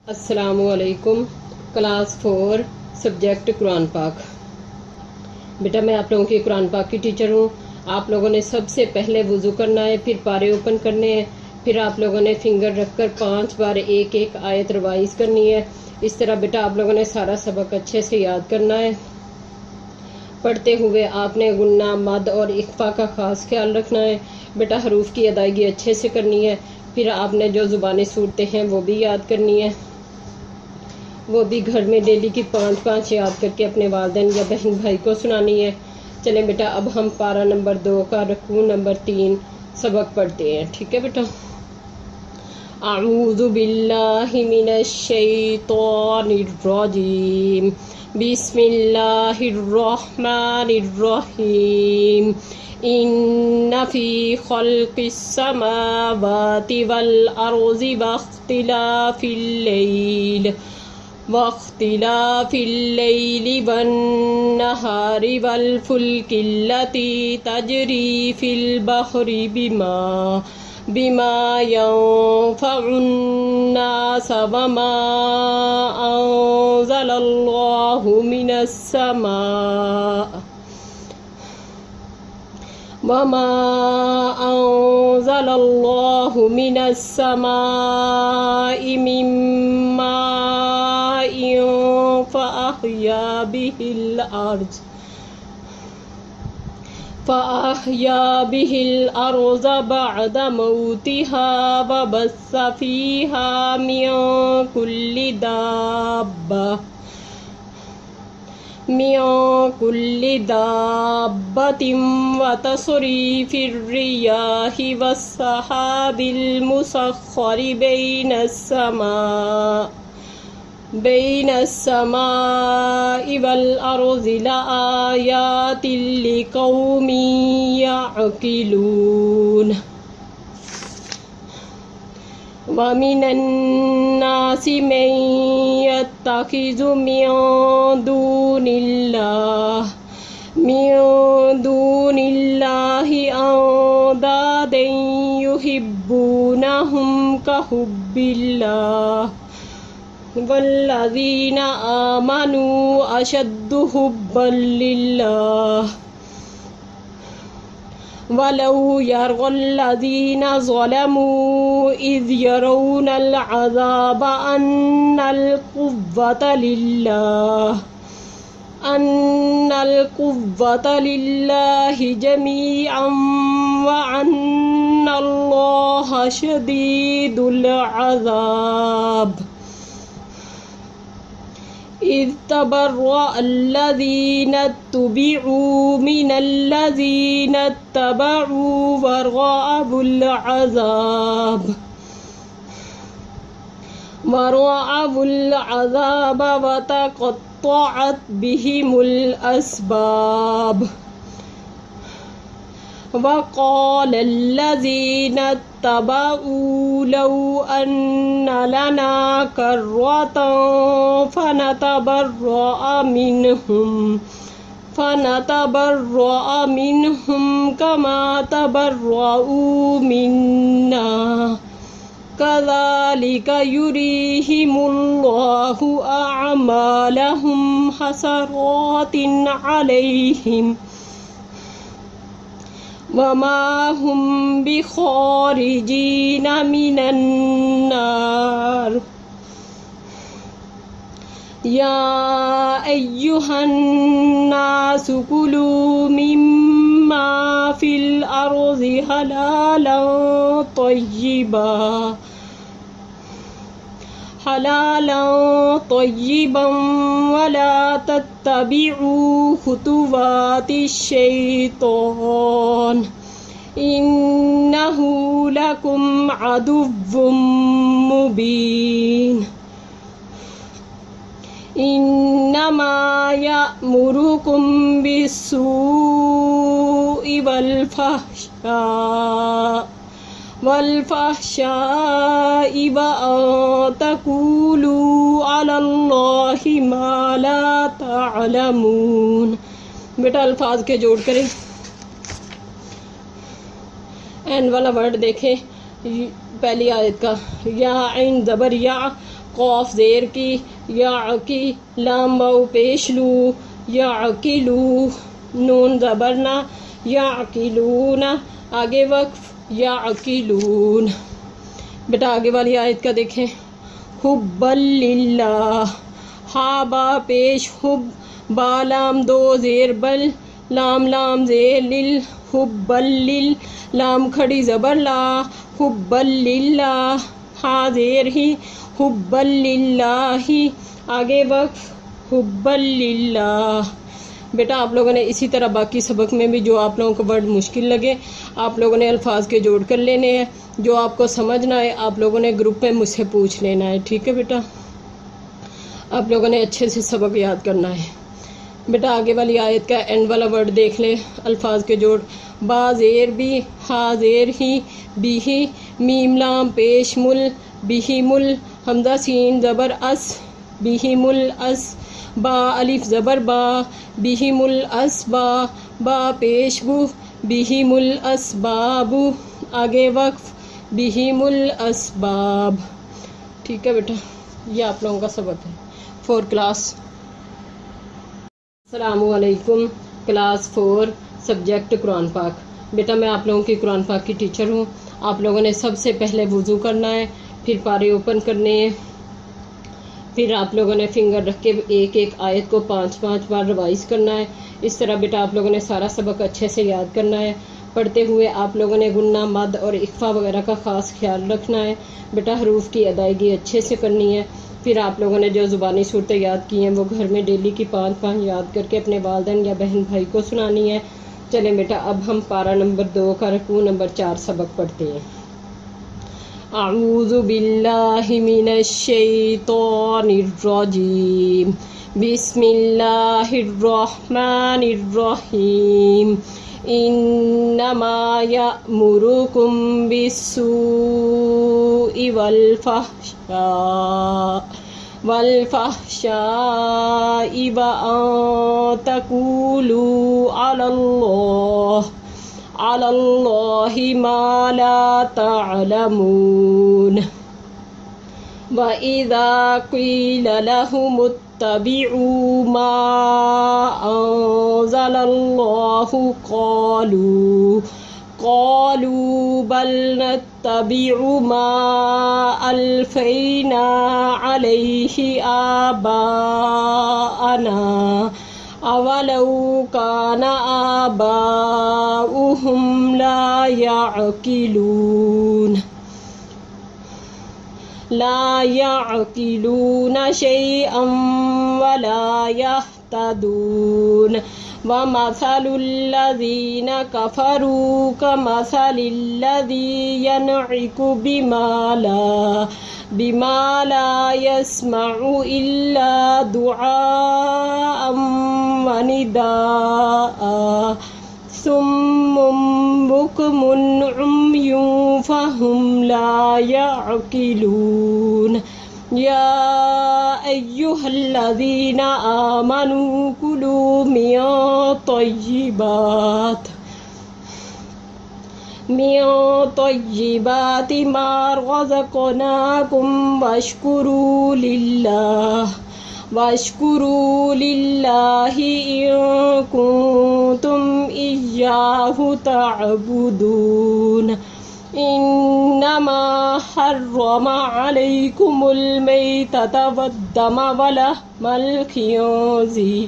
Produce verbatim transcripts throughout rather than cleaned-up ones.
अस्सलामुअलैकुम। Class four subject Quran पाक। बेटा मैं आप लोगों की कुरान पाक की टीचर हूँ। आप लोगों ने सबसे पहले वुज़ू करना है, फिर पारे ओपन करने हैं, फिर आप लोगों ने फिंगर रखकर पांच बार एक एक आयत रिवाइज करनी है। इस तरह बेटा आप लोगों ने सारा सबक अच्छे से याद करना है। पढ़ते हुए आपने गुन्ना, मद और इख्फा का खास ख्याल रखना है। बेटा हरूफ की अदायगी अच्छे से करनी है। फिर आपने जो ज़ुबानी सूरतें हैं वो भी याद करनी है, वो भी घर में डेली की पाँच पाँच याद करके अपने वालिदैन या बहन भाई को सुनानी है। चलें बेटा अब हम पारा नंबर दो का रकू नंबर तीन सबक पढ़ते हैं। ठीक है बेटा। अऊज़ु बिल्लाहि मिनश शैतानिर रजीम, बिस्मिल्लाहिर रहमानिर रहीम। इन्ना फी खल्क़िस समावाति वल अर्ज़ि वख्तिलाफ़िल लैल वख्तिलाफ़िल लैलि वन्नहारि वल फुल्किल्लती तजरी फिल बहरि बिमा बिमा यंफ़उन नास वमा अंज़लल्लाहु मिनस समा वमा अंज़लल्लाहु मिनस समाइ मिन माइन फ़अहया बिहिल अर्ज़ फ़अहया बिहिल अर्ज़ बअद मौतिहा वबस्स फ़ीहा मिन कुल्लि दाब्बा मिन कुल्लि दाब्बतिन व तस्रीफ़िर रियाहि वस्सहाबिल मुसख़्ख़रि बैनस समा बैनस समाइ वल अर्ज़ि लआयातिन लिक़ौमिन यअक़िलून। वमिनन नासि मन यत्तखिज़ु मिन दूनिल्लाह मिन दूनिल्लाहि अंदादन युहिब्बूनहुम कहुब्बिल्लाह वल्लज़ीना आमनू अशद्दु हुब्बन लिल्लाह वलौ यरल्लज़ीना ज़लमू इज़ यरौनल अज़ाब अन्नल कुव्वता लिल्लाह अन्नल कुव्वता लिल्लाहि जमीअन व अन्नल्लाहा शदीदुल अज़ाब। इज़ तबर्रअल्लज़ीना तुबिऊ मिनल्लज़ीना तबऊ वरअबुल अज़ाब वरअबुल अज़ाब वतक़त्तअत बिहिमुल अस्बाब। वक़ालल्लज़ीना तबऊ लौ अन्ना लना कर्रतन फनतबर्रअ मिन्हुम फनतबर्रअ मिन्हुम कमा तबर्रऊ मिन्ना कज़ालिक युरीहिमुल्लाहु अअमालहुम हसरातिन अलैहिम वमा हुम बिखारिजीन मिनन नार। या अय्युहन नासु कुलू मिम्मा फिल अर्ज़ि हलालन तय्यिबा हलालन तय्यिबन वला तत्तबिऊ खुतुवातिश शैतान इन्नहु लकुम अदुव्वुम मुबीन। इन्नमा यअमुरुकुम बिस्सूइ वल फहशा वल फहशाइ व अन तक़ूलू अलल्लाहि मा ला तअलमून। बेटा अल्फाज के जोड़ करें। एन वाला वर्ड देखें, पहली आयत का या इन ज़बर या कौफ ज़ेर की, या की लाम वाउ पेश लू, या अकीलू, नून ज़बर ना, या अकीलूना, आगे वक्फ, या अकीलून। बेटा आगे वाली आयत का देखें, हुब्बल लिल्लाह, हा बा पेश हुब, बा लाम दो ज़ेर बल, लाम लाम ज़ेर लिल, हुब्बल लिल, लाम खड़ी ज़बर ला, हुब्बल लिल्लाह, हा ज़ेर ही, हुब्बल लिल्लाही, आगे वक्फ, हुब्बल लिल्लाह। बेटा आप लोगों ने इसी तरह बाकी सबक में भी जो आप लोगों को वर्ड मुश्किल लगे आप लोगों ने अल्फाज के जोड़ कर लेने हैं, जो आपको समझना है आप लोगों ने ग्रुप में मुझसे पूछ लेना है, ठीक है बेटा। आप लोगों ने अच्छे से सबक याद करना है। बेटा आगे वाली आयत का एंड वाला वर्ड देख ले, अल्फाज के जोड़, बा ज़ेर बी, हा ज़ेर ही, बीही, मीम लाम पेश मुल, बीही मुल, हमजा सीन ज़बर अस, बीही मुल अस, बा अलिफ ज़बर बा, बीही मुल अस बा, बा पेश बु, बीही मुल असबाबु, आगे वक्फ, बीही मुल असबाब। ठीक है बेटा, ये आप लोगों का सबक है फोर क्लास। अस्सलामुअलैकुम, क्लास फोर, सब्जेक्ट कुरान पाक। बेटा मैं आप लोगों की कुरान पाक की टीचर हूँ। आप लोगों ने सबसे पहले वुज़ू करना है, फिर पारे ओपन करने हैं, फिर आप लोगों ने फिंगर रख के एक एक आयत को पाँच पाँच बार रिवाइज़ करना है। इस तरह बेटा आप लोगों ने सारा सबक अच्छे से याद करना है। पढ़ते हुए आप लोगों ने गुन्ना, मद और इख्फा वगैरह का ख़ास ख्याल रखना है। बेटा हरूफ की अदायगी अच्छे से करनी है। फिर आप लोगों ने जो ज़ुबानी सूरतें याद की हैं वो घर में डेली की पाँच पाँच याद करके अपने वालिदैन या बहन भाई को सुनानी है। चलें बेटा अब हम पारा नंबर दो का रुकू नंबर चार सबक पढ़ते हैं। अऊज़ु बिल्लाहि मिनश शैतानिर रजीम, बिस्मिल्लाहिर रहमानिर रहीम, इन्नमा यअमुरुकुम बिस्सूइ वल फहशा वल फहशाइ व अन तक़ूलू अलल्लाह अलल्लाहि मा ला तअलमून। व इज़ा क़ीला लहुमुत्तबिऊ मा अंज़लल्लाहु क़ालू क़ालू बल नत्तबिउ मा अल्फ़ैना अलैहि आबाअना अवलौ काना आबाउहुम ला यअक़िलून ला यअक़िलून शैअन वला यहतदून। व मसलुल्लज़ीन कफ़रू कमसलिल्लज़ी यनइकु बिमा ला बिमा ला यस्मउ इल्ला दुआअन व निदाअ सुम्मुन बुकमुन उम्युन फहुम ला यअक़िलून। या अय्युहल्लज़ीना आमनू कुलू मिन तय्यिबात मिन तय्यिबाति मा रज़क़नाकुम वश्कुरू लिल्लाह वश्कुरू लिल्लाहि इन कुंतुम इय्याहु तअबुदून। इन्नमा हर्रमा अलैकुमुल मैतत वद्दम वलहमल खिंज़ीर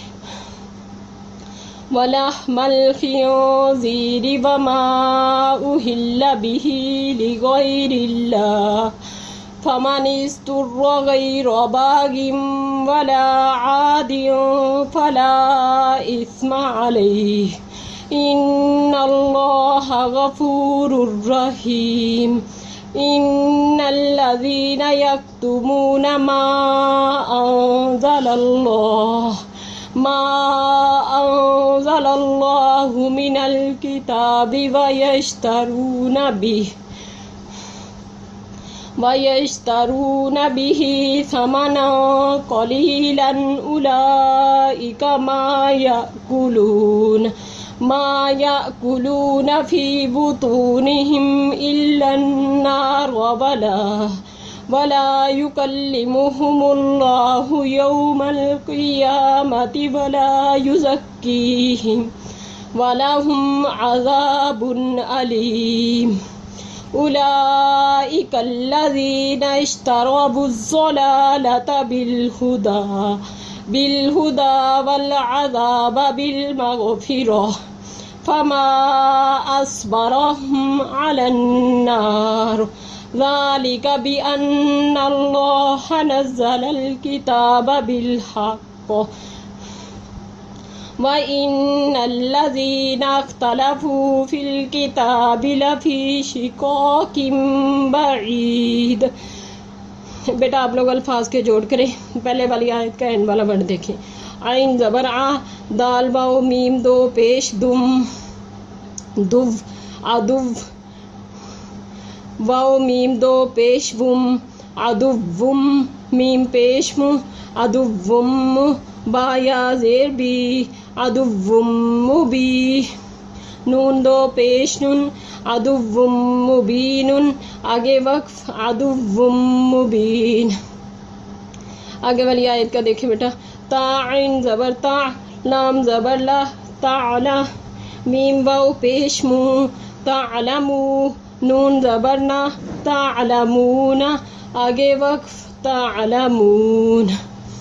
वलहमल खिंज़ीर वमा उहिल्ल बिही लिगैरिल्लाह फमनिस्तुर्र गैर बागिन वला आदिन फला इस्म अलैहि इन्नल्लाह गफूरुर रहीम। इन्नल्लज़ीना यक्तुमूना मा अंज़लल्लाह मा अंज़लल्लाहु मिनल किताबि व यश्तरूना बिही वयश्तरून बिही समनन क़लीलन उलाइका मा याकुलून मा याकुलून फी बुतूनिहिम इल्लन नार वला वला युकल्लिमुहुमुल्लाहु यौमल क़ियामति वला युज़क्कीहिम वलहुम अज़ाबुन अलीम। उलाइकल्लज़ीना इश्तरबुज़्ज़लालता बिलहुदा बिलहुदा वल अज़ाब बिलमग़फ़िरह फमा अस्बरहुम अलन्नार ज़ालिका बिअन्नल्लाह नज़्ज़लल किताब बिलहक़्क़ व इन्नल्लज़ीना इख्तलफ़ू फ़िल किताबि लफ़ी शिक़ाक़िन बईद। बेटा आप लोग अल्फाज के जोड़ करें। पहले वाली आयत का एंड वाला वर्ड देखें। आइन ज़बर आ, दाल बाओ मीम दो पेश दुम दुव अदुव, वाओ मीम दो पेश वुम अदुवुम, मीम पेश मु अदुवुम, बाया ज़ेर बी अदुवुम मुबी, नून दो पेश नुन अदुवुम मुबीनुन, आगे वक्फ अदुवुम मुबीन। आगे वाली आयत का देखें बेटा। ता आइन ज़बर ता, लाम ज़बर ला, ताला, मीम वाओ पेश मु तालमू, नून ज़बर ना तालमूना, आगे वक्फ तालमून।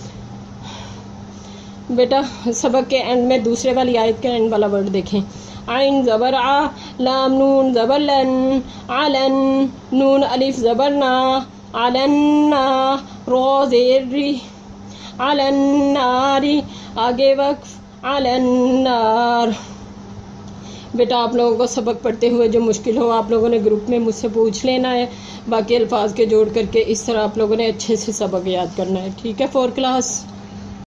बेटा सबक के एंड में दूसरे वाली आयत का एंड वाला वर्ड देखें। आइन ज़बर आ, लाम नून ज़बर लन, अलन, नून अलिफ ज़बर ना, अलन्ना, रो ज़ेर री, अलन्नारी, आगे वक्फ अलन्नार। बेटा आप लोगों को सबक पढ़ते हुए जो मुश्किल हो आप लोगों ने ग्रुप में मुझसे पूछ लेना है। बाकी अल्फाज के जोड़ करके इस तरह आप लोगों ने अच्छे से सबक याद करना है। ठीक है फोर क्लास।